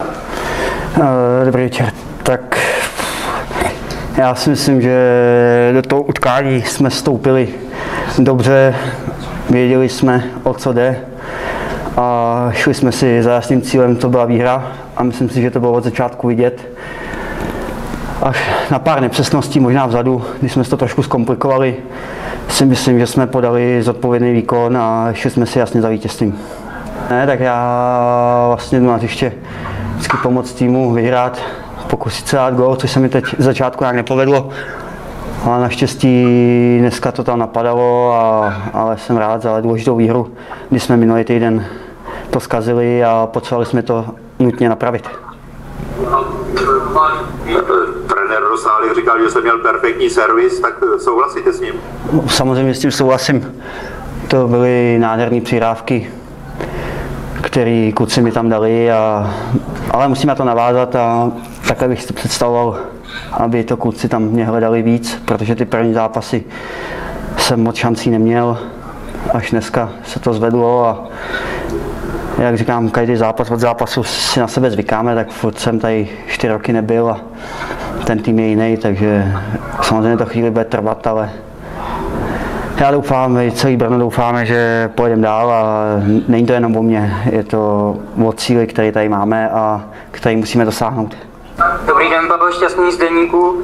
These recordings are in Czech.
Dobrý večer. Tak já si myslím, že do toho utkání jsme vstoupili dobře, věděli jsme, o co jde a šli jsme si za jasným cílem, to byla výhra a myslím si, že to bylo od začátku vidět. Až na pár nepřesností, možná vzadu, když jsme to trošku zkomplikovali, si myslím, že jsme podali zodpovědný výkon a šli jsme si jasně za vítězstvím. Ne, tak já vlastně jdu na hřiště vždycky pomoct týmu vyhrát, pokusit se dát gól, což se mi teď z začátku nějak nepovedlo. Ale naštěstí dneska to tam napadalo, ale jsem rád za důležitou výhru, kdy jsme minulý týden to zkazili a potřebovali jsme to nutně napravit. Trenér Rosálek říkal, že jste měl perfektní servis, tak souhlasíte s ním? Samozřejmě s tím souhlasím. To byly nádherné přihrávky, které kluci mi tam dali, ale musím na to navázat a takhle bych si představoval, aby to kluci tam mě hledali víc, protože ty první zápasy jsem moc šancí neměl, až dneska se to zvedlo a jak říkám, každý zápas od zápasu si na sebe zvykáme, tak furt jsem tady 4 roky nebyl a ten tým je jiný, takže samozřejmě to chvíli bude trvat, ale já doufám, celý Brno doufáme, že pojedeme dál a není to jenom o mně, je to o cíli, který tady máme a který musíme dosáhnout. Dobrý den, Pavel Šťastný z Deníku.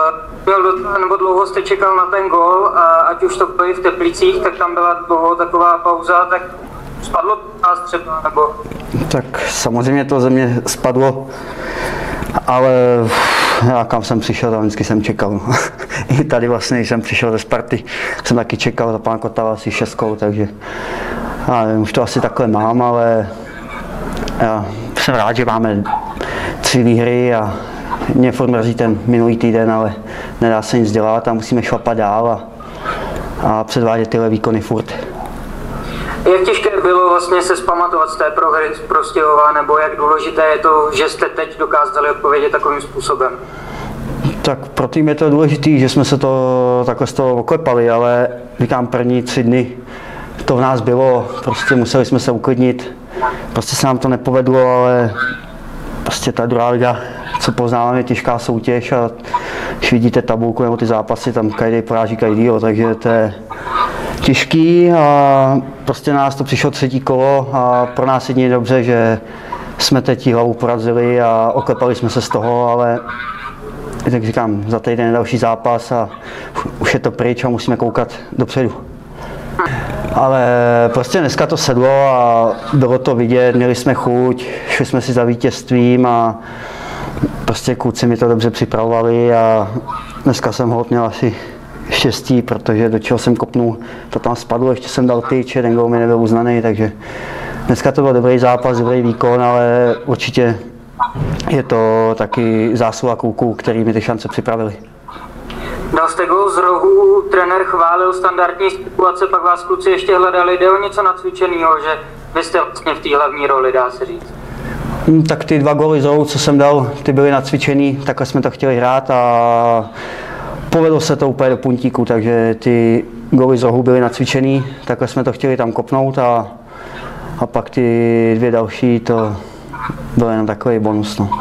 Dlouho jste čekal na ten gól, a ať už to bylo v Teplicích, tak tam byla dlouho taková pauza, tak spadlo nás třeba, nebo? Tak samozřejmě to ze mě spadlo, ale já kam jsem přišel, tam vždycky jsem čekal. I tady vlastně, když jsem přišel ze Sparty, jsem taky čekal za pana Kotala asi 6, takže já nevím, už to asi takhle mám, ale já jsem rád, že máme 3 výhry a mě furt mrzí ten minulý týden, ale nedá se nic dělat a musíme šlapat dál a předvádět tyhle výkony furt. Jak těžké bylo vlastně se zpamatovat z té prohry z Prostějova, nebo jak důležité je to, že jste teď dokázali odpovědět takovým způsobem? Tak pro tým je to důležité, že jsme se to takhle z toho oklepali, ale říkám, první 3 dny to v nás bylo, prostě museli jsme se uklidnit, prostě se nám to nepovedlo, ale prostě ta druhá liga, co poznáváme, je těžká soutěž a když vidíte tabulku nebo ty zápasy, tam každý poráží každýho, takže to je těžký a prostě nás to přišlo 3. kolo a pro nás jedině dobře, že jsme teď hlavu porazili a oklepali jsme se z toho, ale jak říkám, za týden je další zápas a už je to pryč a musíme koukat dopředu. Ale prostě dneska to sedlo a bylo to vidět, měli jsme chuť, šli jsme si za vítězstvím a prostě kluci mi to dobře připravovali a dneska jsem holt měl asi štěstí, protože do čeho jsem kopnul, to tam spadlo, ještě jsem dal tyč, ten gól mi nebyl uznaný, takže dneska to byl dobrý zápas, dobrý výkon, ale určitě je to taky zásluha kluků, který mi ty šance připravili. Dal jste gól z rohu, trenér chválil standardní situace, pak vás kluci ještě hledali, jde o něco nacvičenýho, že vy jste vlastně v té hlavní roli, dá se říct. Tak ty 2 góly z rohu, co jsem dal, ty byly nacvičený, takhle jsme to chtěli hrát a povedlo se to úplně do puntíku, takže ty góly z rohu byly nacvičený, takhle jsme to chtěli tam kopnout a pak ty 2 další, to byl jenom takový bonus. No.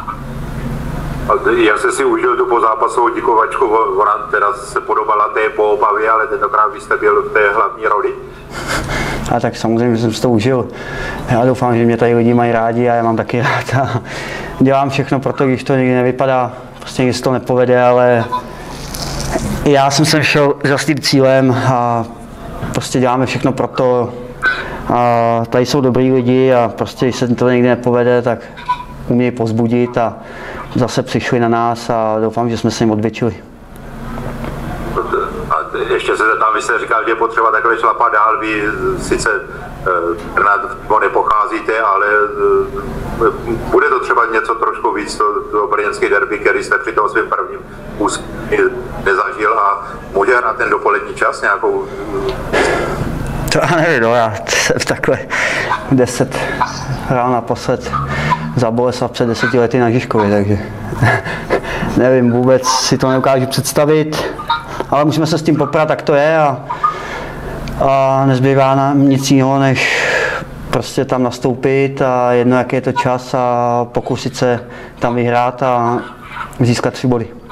Já jsem si užil tu pozápasovou děkovačku, ona teda se podobala té po Opavě, ale tentokrát vy jste byl v té hlavní roli. A tak samozřejmě jsem si to užil. Já doufám, že mě tady lidi mají rádi a já mám taky rád. A dělám všechno pro to, když to někdy nevypadá, prostě někdy se to nepovede, ale já jsem sem šel s jasným cílem a prostě děláme všechno pro to. A tady jsou dobrý lidi a prostě, když se to někdy nepovede, tak umějí povzbudit a zase přišli na nás a doufám, že jsme se jim odvděčili. A ještě se tam, vy jste říkal, že je potřeba takhle šlapat dál, vy sice nepocházíte, ale bude to třeba něco trošku víc, to brněnský derby, který jste při tom svým prvním úzkým nezažil a může hrát ten dopolední čas nějakou? To já nevím, no, já jsem takhle 10 hrál naposled za Boleslav před 10 lety na Žižkově, takže nevím, vůbec si to neukážu představit, ale musíme se s tím poprat, tak to je a nezbývá nám nic jiného, než prostě tam nastoupit a jedno, jaký je to čas a pokusit se tam vyhrát a získat 3 body.